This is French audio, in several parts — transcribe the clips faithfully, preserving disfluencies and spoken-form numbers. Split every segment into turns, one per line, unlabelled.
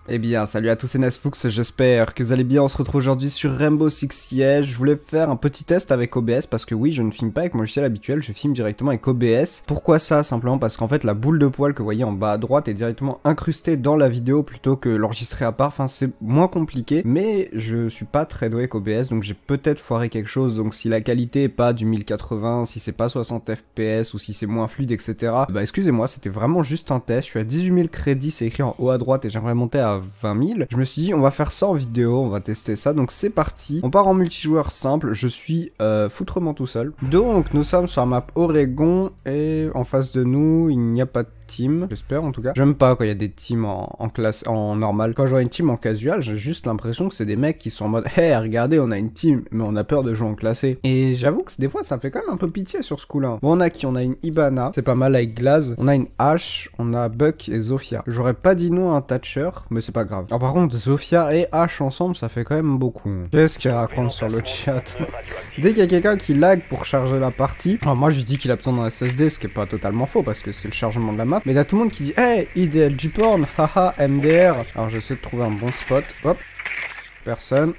Eh bien, salut à tous, c'est Nesflux, j'espère que vous allez bien. On se retrouve aujourd'hui sur Rainbow Six Siege. Je voulais faire un petit test avec O B S parce que oui, je ne filme pas avec mon logiciel habituel, je filme directement avec O B S. Pourquoi ça? Simplement parce qu'en fait, la boule de poil que vous voyez en bas à droite est directement incrustée dans la vidéo plutôt que l'enregistrer à part. Enfin, c'est moins compliqué, mais je suis pas très doué avec O B S, donc j'ai peut-être foiré quelque chose. Donc si la qualité est pas du mille quatre-vingts, si c'est pas soixante F P S ou si c'est moins fluide, et cetera. Bah excusez-moi, c'était vraiment juste un test. Je suis à dix-huit mille crédits, c'est écrit en haut à droite et j'aimerais monter à vingt mille. Je me suis dit on va faire ça en vidéo, on va tester ça, donc c'est parti. On part en multijoueur simple, je suis euh, foutrement tout seul. Donc nous sommes sur la map Oregon et en face de nous il n'y a pas de team, j'espère en tout cas. J'aime pas quand il y a des teams en, en classe, en normal. Quand je vois une team en casual, j'ai juste l'impression que c'est des mecs qui sont en mode hey regardez on a une team mais on a peur de jouer en classé. Et j'avoue que des fois ça fait quand même un peu pitié sur ce coup là. Bon on a qui? On a une Hibana, c'est pas mal avec Glaze. On a une H, on a Buck et Zofia. J'aurais pas dit non à un Thatcher mais c'est pas grave. Alors par contre Zofia et H ensemble ça fait quand même beaucoup. Qu'est-ce qu'il raconte sur le chat? Dès qu'il y a quelqu'un qui lag pour charger la partie, alors moi je dis qu'il a besoin d'un S S D, ce qui est pas totalement faux parce que c'est le chargement de la map. Mais il y a tout le monde qui dit hey, I D L du porn, haha, M D R. Alors j'essaie de trouver un bon spot. Hop, personne.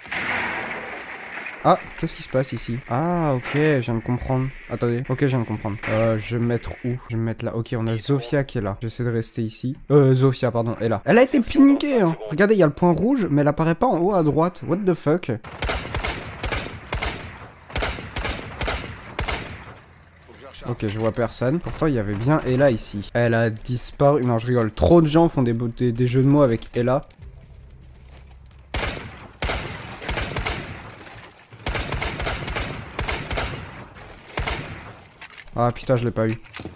Ah, qu'est-ce qui se passe ici? Ah, ok, je viens de comprendre. Attendez, ok, je viens de comprendre. Euh, je vais me mettre où? Je vais me mettre là. Ok, on a Zofia qui est là. J'essaie de rester ici. Euh, Zofia, pardon, est là. Elle a été pingée, hein. Regardez, il y a le point rouge, mais elle apparaît pas en haut à droite. What the fuck? Ok, je vois personne. Pourtant, il y avait bien Ella ici. Elle a disparu. Non, je rigole. Trop de gens font des, des, des jeux de mots avec Ella. Ah putain, je l'ai pas eu.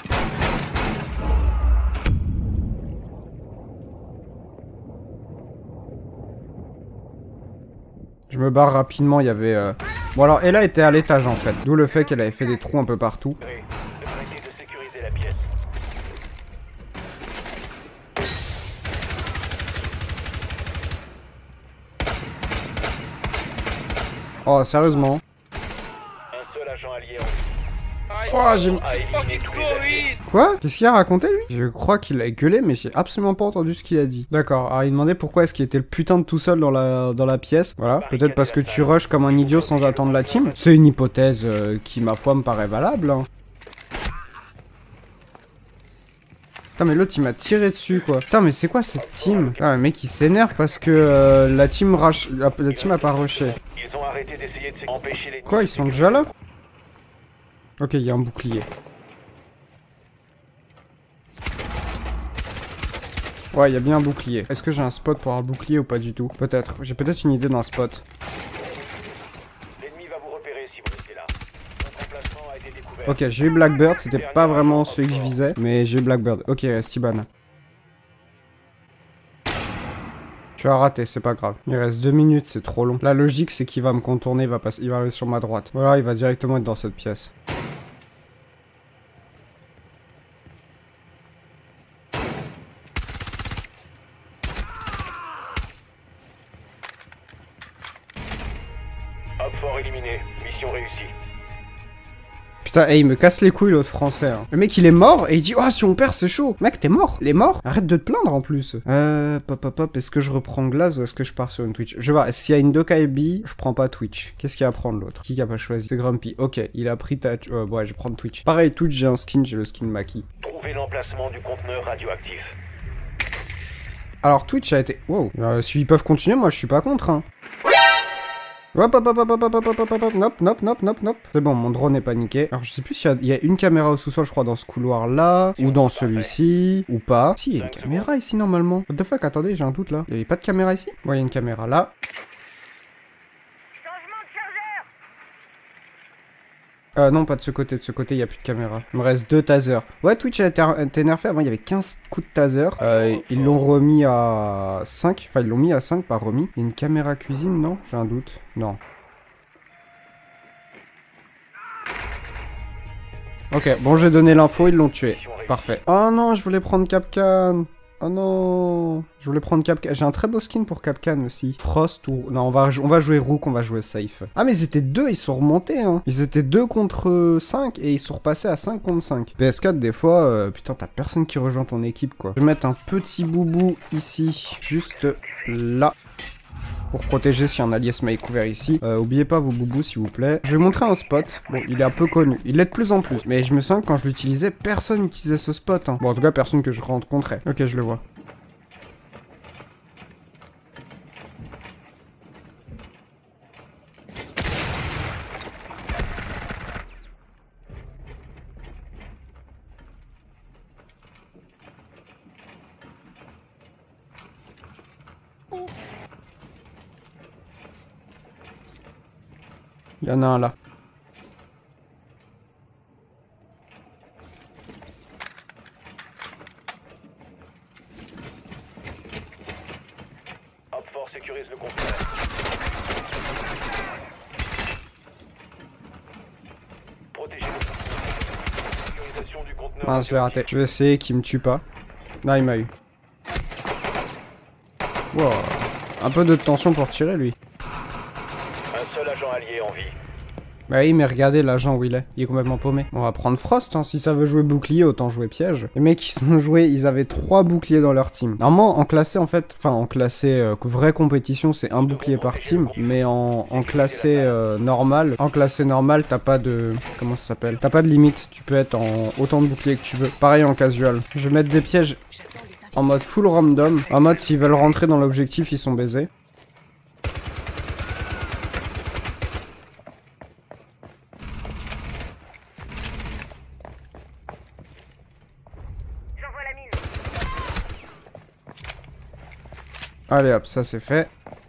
Je me barre rapidement, il y avait... Euh... Bon alors, Ella était à l'étage en fait. D'où le fait qu'elle avait fait des trous un peu partout. Oh, sérieusement.
Un seul agent allié en...
Oh, j'ai... Quoi? Qu'est-ce qu'il a raconté lui? Je crois qu'il a gueulé mais j'ai absolument pas entendu ce qu'il a dit. D'accord, alors il demandait pourquoi est-ce qu'il était le putain de tout seul dans la, dans la pièce. Voilà, peut-être parce que tu rushes comme un idiot sans attendre la team. C'est une hypothèse euh, qui ma foi me paraît valable. Hein. Putain mais l'autre il m'a tiré dessus quoi. Putain mais c'est quoi cette team? Ah le mec il s'énerve parce que euh, la team rush... la, la team a pas rushé.
Ils ont arrêté d'essayer de empêcher les...
Quoi, ils sont déjà là? Ok, il y a un bouclier. Ouais, il y a bien un bouclier. Est-ce que j'ai un spot pour avoir le bouclier ou pas du tout? Peut-être. J'ai peut-être une idée d'un spot.
L'ennemi va vous repérer si vous restez là. Votre emplacement a été découvert.
Ok, j'ai eu Blackbird. C'était pas vraiment celui que je visais. Mais j'ai eu Blackbird. Ok, reste Hibana. Tu as raté, c'est pas grave. Il reste deux minutes, c'est trop long. La logique, c'est qu'il va me contourner, il va, passer, il va arriver sur ma droite. Voilà, il va directement être dans cette pièce.
Hop fort éliminé. Mission réussie.
Putain, hey, il me casse les couilles l'autre français. Hein. Le mec il est mort et il dit oh si on perd c'est chaud. Mec t'es mort, il est mort. Arrête de te plaindre en plus. Euh, pop pop pop, est-ce que je reprends Glaze ou est-ce que je pars sur une Twitch? Je vais voir, s'il y a une deux K B, je prends pas Twitch. Qu'est-ce qu'il y a à prendre l'autre? Qui a pas choisi? C'est Grumpy. Ok, il a pris ta... Euh, ouais, je vais prendre Twitch. Pareil, Twitch j'ai un skin, j'ai le skin Maki.
Trouvez l'emplacement du conteneur radioactif.
Alors Twitch a été... Wow. Euh, S'ils peuvent continuer, moi je suis pas contre hein. Hop hop hop hop hop hop hop hop hop hop nop nop nop nop nop. C'est bon, mon drone est paniqué. Alors je sais plus s'il y, y a une caméra au sous-sol, je crois, dans ce couloir-là, ou dans celui-ci, ou pas. Si, il y a une caméra ici normalement. What the fuck, attendez, j'ai un doute là. Il y avait pas de caméra ici? Ouais, il y a une caméra là. Euh, non, pas de ce côté. De ce côté, il n'y a plus de caméra. Il me reste deux tasers. Ouais, Twitch a été nerfé. Avant, il y avait quinze coups de taser. Euh, ils l'ont remis à cinq. Enfin, ils l'ont mis à cinq, pas remis. Il y a une caméra cuisine, non? J'ai un doute. Non. Ok, bon, j'ai donné l'info, ils l'ont tué. Parfait. Oh non, je voulais prendre Capcan. Oh non. Je voulais prendre Capcan. J'ai un très beau skin pour Capcan aussi. Frost ou... Non, on va, on va jouer Rook, on va jouer safe. Ah, mais ils étaient deux, ils sont remontés, hein. Ils étaient deux contre cinq et ils sont repassés à cinq contre cinq. P S quatre, des fois, euh, putain, t'as personne qui rejoint ton équipe, quoi. Je vais mettre un petit boubou ici, juste là. Pour protéger si un allié se met couvert ici. Euh, oubliez pas vos boubous s'il vous plaît. Je vais vous montrer un spot. Bon, il est un peu connu. Il l'est de plus en plus. Mais je me sens que quand je l'utilisais, personne n'utilisait ce spot. Hein. Bon, en tout cas, personne que je rencontrais. Ok, je le vois. Il y en a un là.
Hop fort sécurise le conteneur. Protégez le conteneur. Sécurisation du conteneur.
Ah, je l'ai raté. Je vais essayer qu'il me tue pas. Non, il m'a eu. Wow. Un peu de tension pour tirer lui.
Un seul agent allié en vie.
Bah oui, mais regardez l'agent où il est. Il est complètement paumé. On va prendre Frost, hein. Si ça veut jouer bouclier, autant jouer piège. Les mecs, ils sont joués, ils avaient trois boucliers dans leur team. Normalement, en classé, en fait, enfin, en classé euh, vraie compétition, c'est un bouclier par team. Mais en, en classé euh, normal, en classé normal, t'as pas de... Comment ça s'appelle? T'as pas de limite. Tu peux être en autant de boucliers que tu veux. Pareil en casual. Je vais mettre des pièges en mode full random. En mode, s'ils veulent rentrer dans l'objectif, ils sont baisés. Allez hop, ça c'est fait.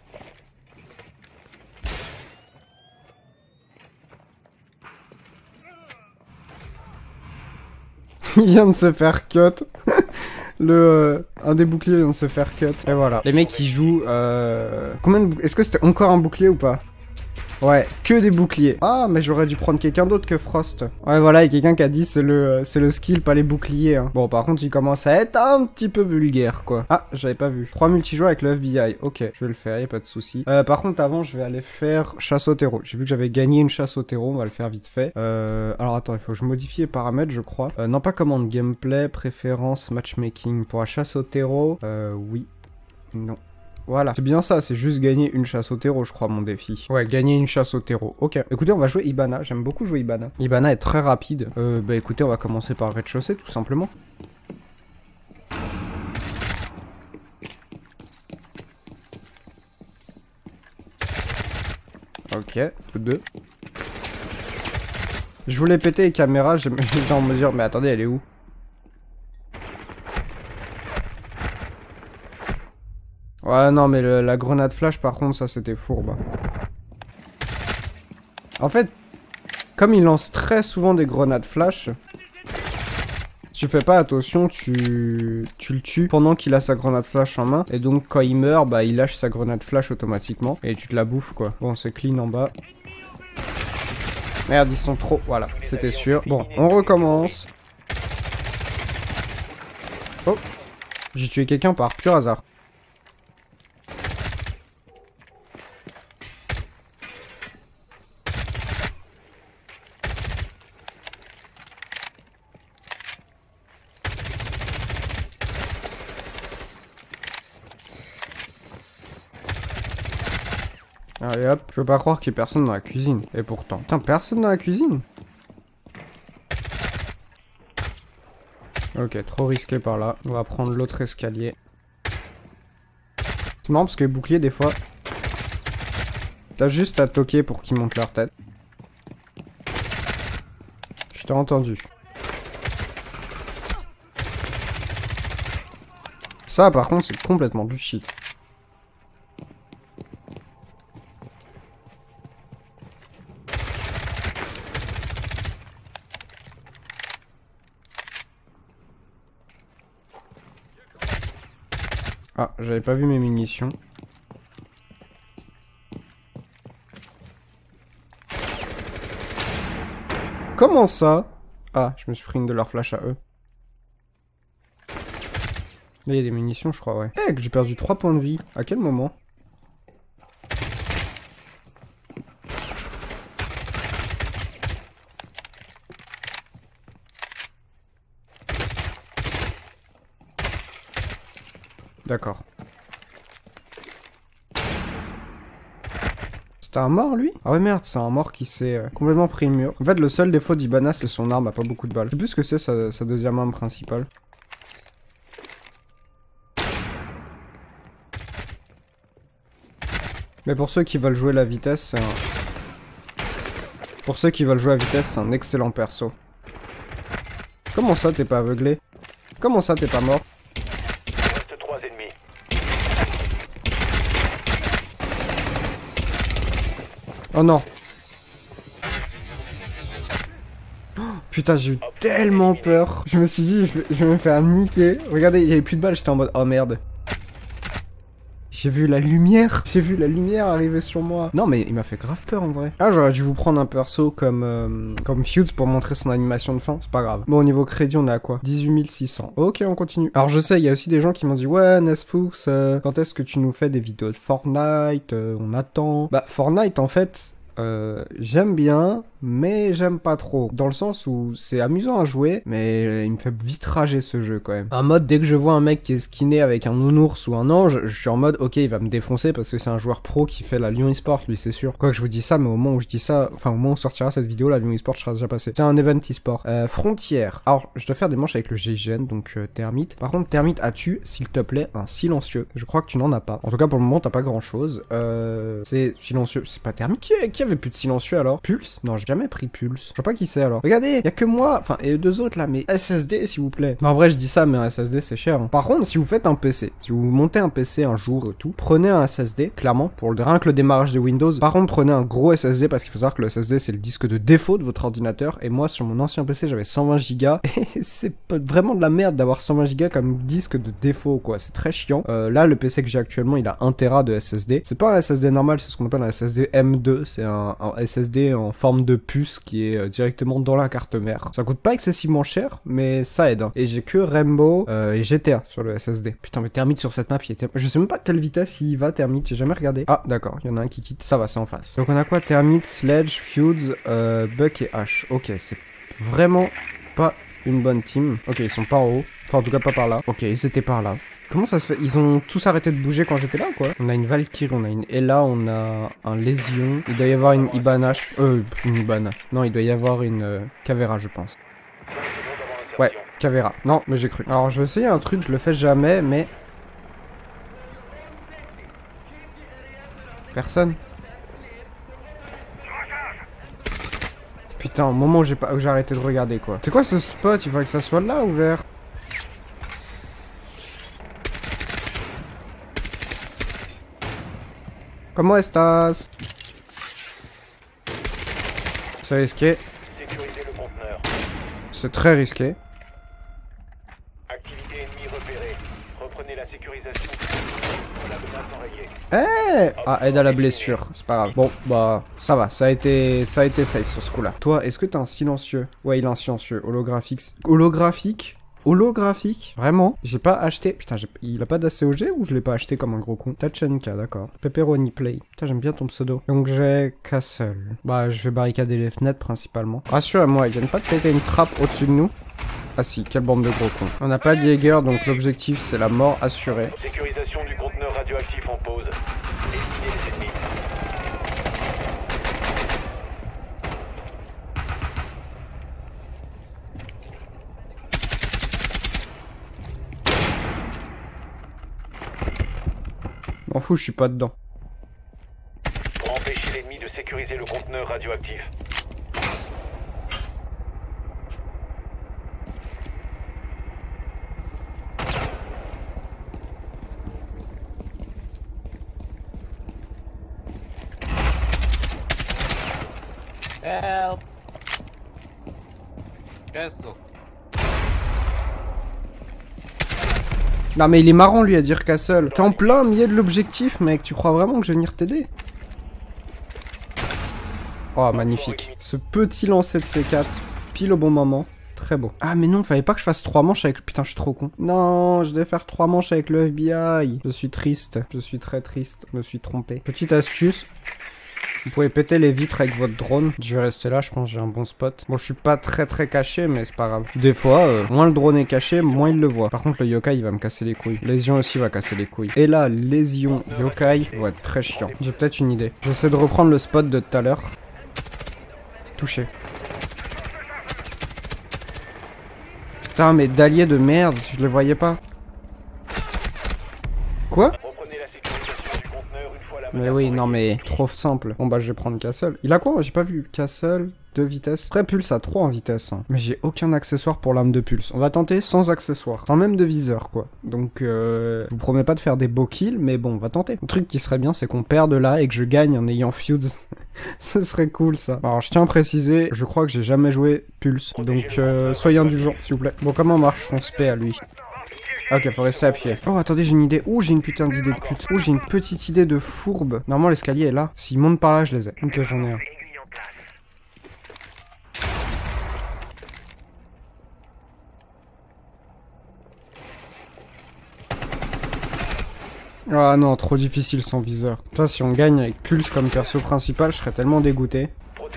Il vient de se faire cut. Le euh, un des boucliers vient de se faire cut. Et voilà. Les mecs qui jouent. Euh... Combien de... Est-ce que c'était encore un bouclier ou pas? Ouais, que des boucliers. Ah, mais j'aurais dû prendre quelqu'un d'autre que Frost. Ouais, voilà, il y a quelqu'un qui a dit c'est le, c'est le skill, pas les boucliers. Hein. Bon, par contre, il commence à être un petit peu vulgaire, quoi. Ah, j'avais pas vu. trois multijoueurs avec le F B I. Ok, je vais le faire, y a pas de souci. Euh, par contre, avant, je vais aller faire chasse au terreau. J'ai vu que j'avais gagné une chasse au terreau, on va le faire vite fait. Euh, alors, attends, il faut que je modifie les paramètres, je crois. Euh, non, pas commande, gameplay, préférence, matchmaking. Pour la chasse au terreau, euh, oui. Non. Voilà, c'est bien ça, c'est juste gagner une chasse au terreau, je crois, mon défi. Ouais, gagner une chasse au terreau. Ok. Écoutez, on va jouer Hibana, j'aime beaucoup jouer Hibana. Hibana est très rapide. Euh, bah écoutez, on va commencer par le rez-de-chaussée, tout simplement. Ok, tous deux. Je voulais péter les caméras, j'étais en mesure, mais attendez, elle est où? Ouais, non, mais le, la grenade flash, par contre, ça, c'était fourbe. En fait, comme il lance très souvent des grenades flash, si tu fais pas attention, tu, tu le tues pendant qu'il a sa grenade flash en main. Et donc, quand il meurt, bah, il lâche sa grenade flash automatiquement. Et tu te la bouffes, quoi. Bon, c'est clean en bas. Merde, ils sont trop... Voilà, c'était sûr. Bon, on recommence. Oh, j'ai tué quelqu'un par pur hasard. Allez hop, je peux pas croire qu'il y ait personne dans la cuisine. Et pourtant, putain, personne dans la cuisine? Ok, trop risqué par là. On va prendre l'autre escalier. C'est marrant parce que les boucliers, des fois, t'as juste à toquer pour qu'ils montent leur tête. Je t'ai entendu. Ça, par contre, c'est complètement du shit. Ah, j'avais pas vu mes munitions. Comment ça? Ah, je me suis pris une de leurs flashs à eux. Là, il y a des munitions, je crois, ouais. Eh, que j'ai perdu trois points de vie. À quel moment? D'accord. C'était un mort, lui? Ah ouais, merde, c'est un mort qui s'est euh, complètement pris le mur. En fait, le seul défaut d'Ibana, c'est son arme a pas beaucoup de balles. Je sais plus ce que c'est sa, sa deuxième arme principale. Mais pour ceux qui veulent jouer la vitesse, c'est un... Pour ceux qui veulent jouer à vitesse, c'est un excellent perso. Comment ça, t'es pas aveuglé? Comment ça, t'es pas mort? Oh non. Oh, putain, j'ai eu tellement peur. Je me suis dit, je, je vais me faire niquer. Regardez, il y avait plus de balles, j'étais en mode, oh merde. J'ai vu la lumière. J'ai vu la lumière arriver sur moi. Non, mais il m'a fait grave peur en vrai. Ah, j'aurais dû vous prendre un perso comme euh, comme Feuds pour montrer son animation de fin. C'est pas grave. Bon, au niveau crédit, on est à quoi? dix-huit mille six cents. Ok, on continue. Alors, je sais, il y a aussi des gens qui m'ont dit, ouais, Nesfux, euh, quand est-ce que tu nous fais des vidéos de Fortnite? euh, On attend. Bah, Fortnite, en fait... Euh, j'aime bien, mais j'aime pas trop. Dans le sens où c'est amusant à jouer, mais il me fait vite rager ce jeu quand même. Un mode, dès que je vois un mec qui est skiné avec un nounours ou un ange, je suis en mode, ok, il va me défoncer parce que c'est un joueur pro qui fait la Lyon eSport, lui, c'est sûr. Quoi que je vous dis ça, mais au moment où je dis ça, enfin au moment où on sortira cette vidéo, la Lyon eSport sera déjà passée. C'est un event eSport. Euh, Frontière. Alors, je dois faire des manches avec le G I G N, donc euh, Thermite. Par contre, Thermite, as-tu, s'il te plaît, un silencieux? Je crois que tu n'en as pas. En tout cas, pour le moment, t'as pas grand chose. Euh, c'est silencieux. C'est pas Thermite. Qui, qui avait plus de silencieux alors? Pulse? Non, j'ai jamais pris Pulse. Je sais pas qui c'est alors. Regardez, y a que moi, enfin, et deux autres là, mais S S D s'il vous plaît. En vrai, je dis ça, mais un S S D c'est cher. Hein. Par contre, si vous faites un P C, si vous montez un P C un jour et tout, prenez un S S D, clairement, pour le rien que le démarrage de Windows. Par contre, prenez un gros S S D parce qu'il faut savoir que le S S D c'est le disque de défaut de votre ordinateur. Et moi, sur mon ancien P C, j'avais cent vingt gigas. Et c'est vraiment de la merde d'avoir cent vingt gigas comme disque de défaut, quoi. C'est très chiant. Euh, là, le P C que j'ai actuellement, il a un téra de S S D. C'est pas un S S D normal, c'est ce qu'on appelle un S S D M deux. C'est un, un S S D en forme de puce qui est euh, directement dans la carte mère. Ça coûte pas excessivement cher, mais ça aide. Hein. Et j'ai que Rainbow euh, et G T A sur le S S D. Putain, mais Thermite sur cette map, il était... Je sais même pas à quelle vitesse il va, Thermite, j'ai jamais regardé. Ah, d'accord, il y en a un qui quitte, ça va, c'est en face. Donc on a quoi? Thermite, Sledge, Feuds, euh, Buck et H. Ok, c'est vraiment pas une bonne team. Ok, ils sont pas en haut. Enfin, en tout cas, pas par là. Ok, ils étaient par là. Comment ça se fait? Ils ont tous arrêté de bouger quand j'étais là, quoi. On a une Valkyrie, on a une Ella, on a un Lésion. Il doit y avoir une Ibana. Euh, une Ibana. Non, il doit y avoir une euh, Caveira, je pense. Ouais, Caveira. Non, mais j'ai cru. Alors, je vais essayer un truc, je le fais jamais, mais... Personne. Putain, au moment où j'ai pas... où j'ai arrêté de regarder, quoi. C'est quoi ce spot? Il faudrait que ça soit là, ouvert. Comment est-ce? C'est risqué. C'est très risqué.
Activité ennemie repérée. Reprenez la sécurisation. La menace
Eh
enrayée.
Ah, aide à la blessure, c'est pas grave. Bon, bah, ça va, ça a été, ça a été safe sur ce coup-là. Toi, est-ce que t'as un silencieux? Ouais, il a un silencieux. Holographique. Holographique Holographique? Vraiment? J'ai pas acheté... Putain, il a pas d'A C O G ou je l'ai pas acheté comme un gros con? Tachenka, d'accord. Pepperoni Play. Putain, j'aime bien ton pseudo. Donc j'ai Castle. Bah, je vais barricader les fenêtres principalement. Rassure-moi, ils viennent pas de péter une trappe au-dessus de nous? Ah si, quelle bande de gros cons. On n'a pas de Jäger, donc l'objectif c'est la mort assurée.
Sécurisation du conteneur radioactif en pause. Éliminez les ennemis.
M'en fous, je suis pas dedans.
Pour empêcher l'ennemi de sécuriser le conteneur radioactif.
Help! Castle.
Non mais il est marrant lui à dire Castle. T'es en plein milieu de l'objectif mec, tu crois vraiment que je vais venir t'aider? Oh magnifique. Ce petit lancer de C quatre, pile au bon moment. Très beau. Ah mais non, fallait pas que je fasse trois manches avec... Putain, je suis trop con. Non, je devais faire trois manches avec le F B I. Je suis triste. Je suis très triste. Je me suis trompé. Petite astuce. Vous pouvez péter les vitres avec votre drone. Je vais rester là, je pense que j'ai un bon spot. Bon, je suis pas très très caché, mais c'est pas grave. Des fois, euh, moins le drone est caché, moins il le voit. Par contre, le yokai, il va me casser les couilles. Lésion aussi va casser les couilles. Et là, lésion yokai va être très chiant. J'ai peut-être une idée. J'essaie de reprendre le spot de tout à l'heure. Touché. Putain, mais d'alliés de merde, je les voyais pas. Quoi? Mais oui, non mais trop simple. Bon bah je vais prendre Castle. Il a quoi? J'ai pas vu. Castle, deux vitesses. Après Pulse a trois en vitesse. Hein. Mais j'ai aucun accessoire pour l'arme de Pulse. On va tenter sans accessoire. Sans même de viseur quoi. Donc euh, je vous promets pas de faire des beaux kills, mais bon on va tenter. Le truc qui serait bien c'est qu'on perde là et que je gagne en ayant Fuse. Ce serait cool ça. Alors je tiens à préciser, je crois que j'ai jamais joué Pulse. Donc euh, soyez indulgents s'il vous plaît. Bon comment marche fonce P à lui? Ok, faut rester à pied. Oh, attendez, j'ai une idée. Ouh, j'ai une putain d'idée de pute. Ouh, j'ai une petite idée de fourbe. Normalement, l'escalier est là. S'ils montent par là, je les ai. Ok, j'en ai un. Ah non, trop difficile sans viseur. Toi, si on gagne avec Pulse comme perso principal, je serais tellement dégoûté.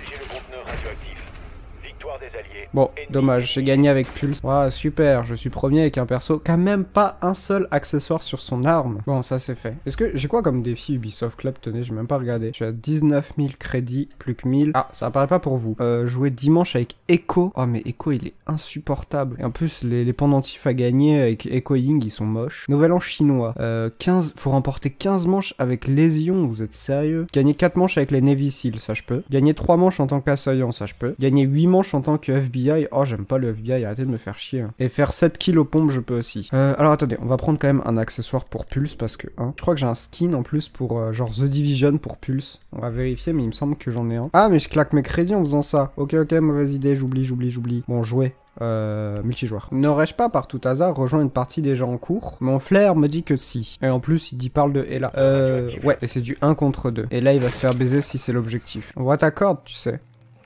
Bon, dommage, j'ai gagné avec Pulse. Waouh, super, je suis premier avec un perso qui a même pas un seul accessoire sur son arme. Bon, ça c'est fait. Est-ce que j'ai quoi comme défi Ubisoft Club? Tenez, j'ai même pas regardé. Je suis à dix-neuf mille crédits, plus que mille. Ah, ça apparaît pas pour vous. Euh, jouer dimanche avec Echo. Oh, mais Echo, il est insupportable. Et en plus, les, les pendentifs à gagner avec Echo Ying, ils sont moches. Nouvel an chinois. Euh, quinze, faut remporter quinze manches avec Lésion, vous êtes sérieux? Gagner quatre manches avec les Navy Seals, ça je peux. Gagner trois manches en tant qu'assaillant, ça je peux. Gagner huit manches en tant que F B I. Oh, j'aime pas le F B I, arrêtez de me faire chier. Hein. Et faire sept kills aux pompes, je peux aussi. Euh, alors attendez, on va prendre quand même un accessoire pour Pulse parce que, hein, je crois que j'ai un skin en plus pour euh, genre The Division pour Pulse. On va vérifier, mais il me semble que j'en ai un. Ah, mais je claque mes crédits en faisant ça. Ok, ok, mauvaise idée, j'oublie, j'oublie, j'oublie. Bon, jouer. Euh, multijoueur. N'aurais-je pas par tout hasard rejoint une partie déjà en cours? Mon flair me dit que si. Et en plus, il dit parle de Ella. Euh, ouais, et c'est du un contre deux. Et là, il va se faire baiser si c'est l'objectif. On voit ta corde, tu sais.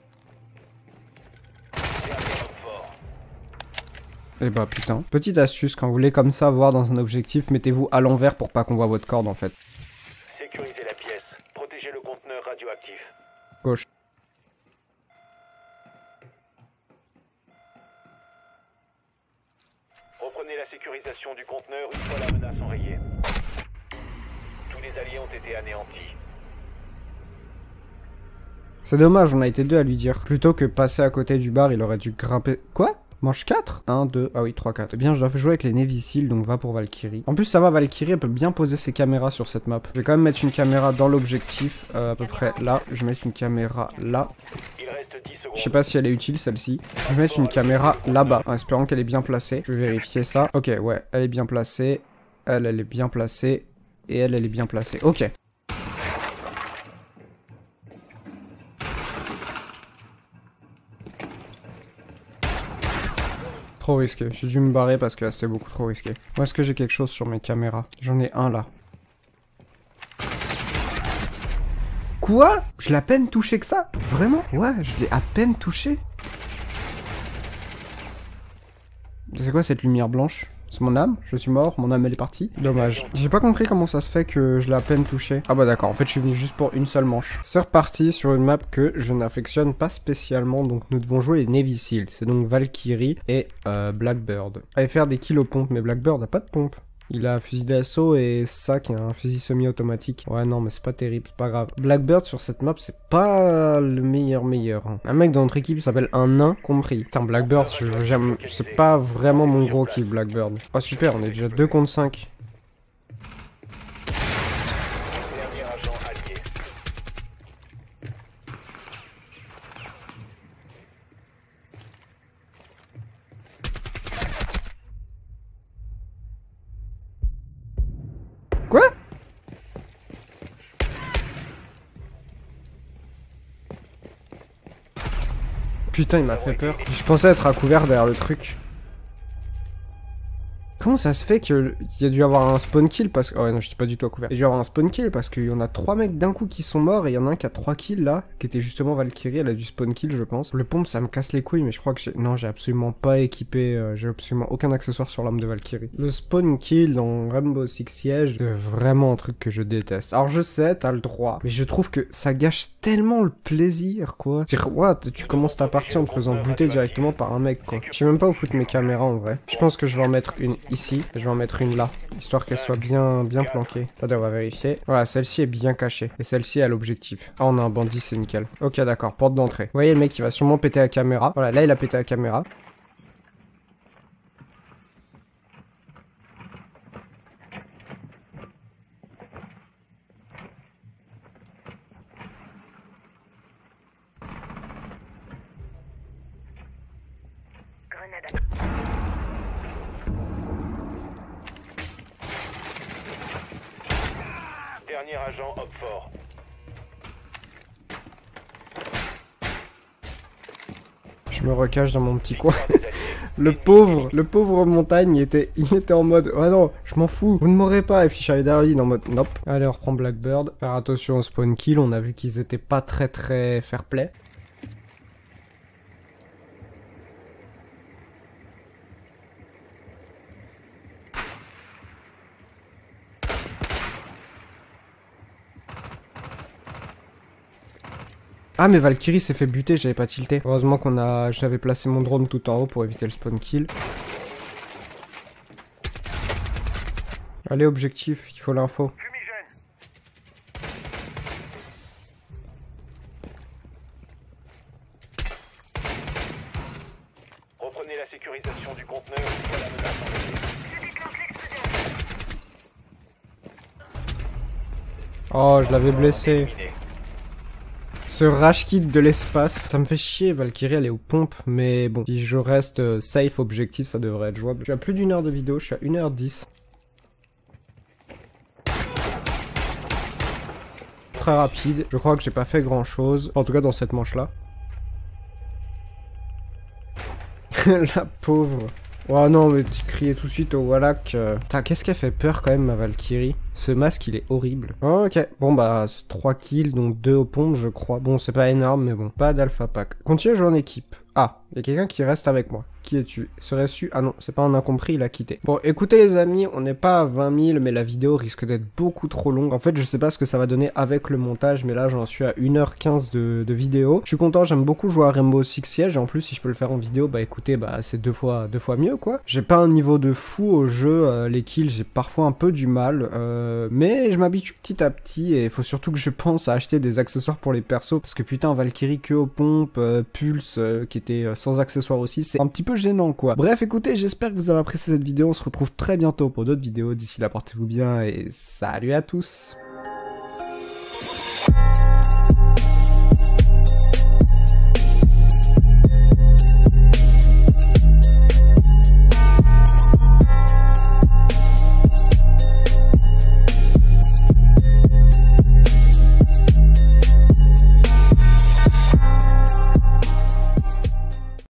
Eh bah putain. Petite astuce, quand vous voulez comme ça voir dans un objectif, mettez-vous à l'envers pour pas qu'on voit votre corde en fait.
Sécurisez la pièce. Protégez le conteneur radioactif.
Gauche.
Reprenez la sécurisation du conteneur une fois la menace enrayée. Tous les alliés ont été anéantis.
C'est dommage, on a été deux à lui dire. Plutôt que passer à côté du bar, il aurait dû grimper... Quoi? Manche quatre? un, deux, ah oui, trois, quatre. Eh bien, je dois jouer avec les Navy Seals, donc va pour Valkyrie. En plus, ça va, Valkyrie, elle peut bien poser ses caméras sur cette map. Je vais quand même mettre une caméra dans l'objectif, euh, à peu près là. Je vais mettre une caméra là. Je sais pas si elle est utile, celle-ci. Je vais mettre une caméra là-bas, en espérant qu'elle est bien placée. Je vais vérifier ça. Ok, ouais, elle est bien placée. Elle, elle est bien placée. Et elle, elle est bien placée. Ok. Trop risqué, j'ai dû me barrer parce que là c'était beaucoup trop risqué. Où est-ce que j'ai quelque chose sur mes caméras? J'en ai un là. Quoi? Je l'ai à peine touché que ça? Vraiment? Ouais, je l'ai à peine touché. C'est quoi cette lumière blanche? C'est mon âme? Je suis mort, mon âme elle est partie. Dommage. J'ai pas compris comment ça se fait que je l'ai à peine touché. Ah bah d'accord, en fait je suis venu juste pour une seule manche. C'est reparti sur une map que je n'affectionne pas spécialement, donc nous devons jouer les Navy Seals. C'est donc Valkyrie et euh, Blackbird. Allez faire des kills aux pompes, mais Blackbird a pas de pompe. Il a un fusil d'assaut et ça qui a un fusil semi-automatique. Ouais non mais c'est pas terrible, c'est pas grave. Blackbird sur cette map c'est pas le meilleur meilleur. Hein. Un mec dans notre équipe s'appelle un nain compris. Putain Blackbird, j'aime, c'est pas vraiment mon gros kill Blackbird. Oh super, on est déjà deux contre cinq. Quoi? Putain, il m'a fait peur. Je pensais être à couvert derrière le truc. Comment ça se fait qu'il y a dû avoir un spawn kill parce que... Oh ouais, non, je suis pas du tout à couvert. Il y a dû avoir un spawn kill parce qu'il y en a trois mecs d'un coup qui sont morts et il y en a un qui a trois kills là, qui était justement Valkyrie, elle a dû spawn kill je pense. Le pompe ça me casse les couilles mais je crois que j'ai... Non, j'ai absolument pas équipé, euh, j'ai absolument aucun accessoire sur l'arme de Valkyrie. Le spawn kill dans Rainbow Six Siege, c'est vraiment un truc que je déteste. Alors je sais, t'as le droit, mais je trouve que ça gâche tellement le plaisir quoi. Dire, what, tu commences ta partie en te faisant buter directement par un mec quoi. Je sais même pas où foutre mes caméras en vrai. Je pense que je vais en mettre une ici, et je vais en mettre une là, histoire qu'elle soit bien bien planquée. Attendez, on va vérifier. Voilà, celle-ci est bien cachée, et celle-ci a l'objectif. Ah, on a un bandit, c'est nickel. Ok, d'accord, porte d'entrée. Vous voyez le mec, il va sûrement péter la caméra. Voilà, là il a pété la caméra.
Dernier agent hop fort.
Je me recache dans mon petit coin. Le pauvre, le pauvre montagne, il était, il était en mode, oh non, je m'en fous, vous ne m'aurez pas. Et puis j'avais derrière en mode, nope. Allez, on reprend Blackbird. Faire attention au spawn kill, on a vu qu'ils étaient pas très très fair play. Ah mais Valkyrie s'est fait buter, j'avais pas tilté. Heureusement qu'on a, j'avais placé mon drone tout en haut pour éviter le spawn kill. Allez objectif, il faut l'info.
Reprenez la sécurisation du conteneur une fois la menace enlevée.
Oh, je l'avais blessé. Ce rage kit de l'espace. Ça me fait chier, Valkyrie elle est aux pompes, mais bon, si je reste euh, safe objectif, ça devrait être jouable. Je suis à plus d'une heure de vidéo, je suis à une heure dix. Très rapide, je crois que j'ai pas fait grand chose, en tout cas dans cette manche là. La pauvre. Oh non, mais tu criais tout de suite au Wallach. Euh... Qu'est-ce qu'elle fait peur quand même, ma Valkyrie. Ce masque, il est horrible. Oh, ok, bon bah, trois kills, donc deux aux pompes, je crois. Bon, c'est pas énorme, mais bon. Pas d'alpha pack. Continue à jouer en équipe. Ah, il y a quelqu'un qui reste avec moi. Qui es-tu? Serais-tu... Ah non, c'est pas un incompris, il a quitté. Bon, écoutez les amis, on n'est pas à vingt mille, mais la vidéo risque d'être beaucoup trop longue. En fait, je sais pas ce que ça va donner avec le montage, mais là, j'en suis à une heure quinze de, de vidéo. Je suis content, j'aime beaucoup jouer à Rainbow Six Siege, et en plus, si je peux le faire en vidéo, bah écoutez, bah c'est deux fois, deux fois mieux, quoi. J'ai pas un niveau de fou au jeu, euh, les kills, j'ai parfois un peu du mal, euh, mais je m'habitue petit à petit, et il faut surtout que je pense à acheter des accessoires pour les persos, parce que putain, Valkyrie que aux pompes, euh, Pulse, euh, qui était euh, sans accessoires aussi, c'est un petit peu gênant, quoi. Bref, écoutez, j'espère que vous avez apprécié cette vidéo, on se retrouve très bientôt pour d'autres vidéos, d'ici là, portez-vous bien, et salut à tous.